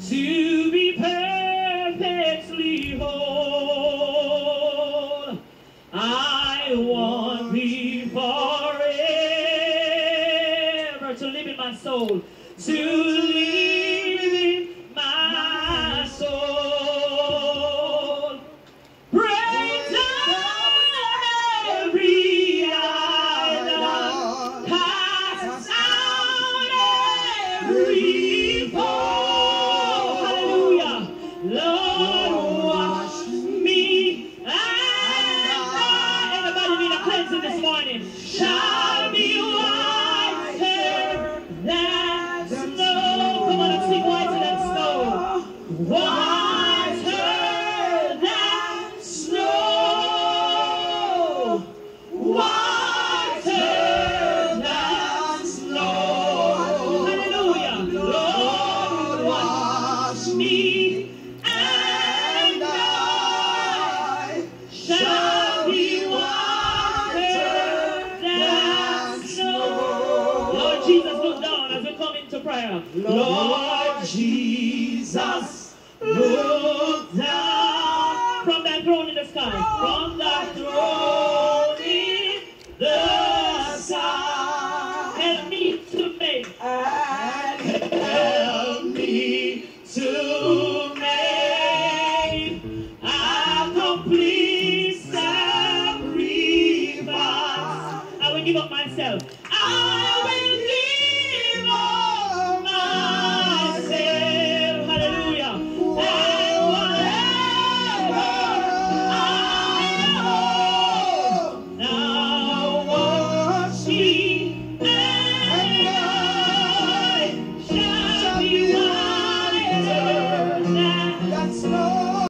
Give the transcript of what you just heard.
to be perfectly whole. I want thee forever to live in my soul, to live in my soul. Break down every idol, cast out every foe. Hallelujah. Lord, wash me and anybody need a cleansing this morning? Shall be whiter than snow. Come on and sing whiter than snow. Whiter than snow. Whiter than snow. Hallelujah. Lord, wash me and I shall be whiter than snow. Lord Jesus, look down as we come into prayer. Lord Jesus, look down from that throne in the sky. From that throne in the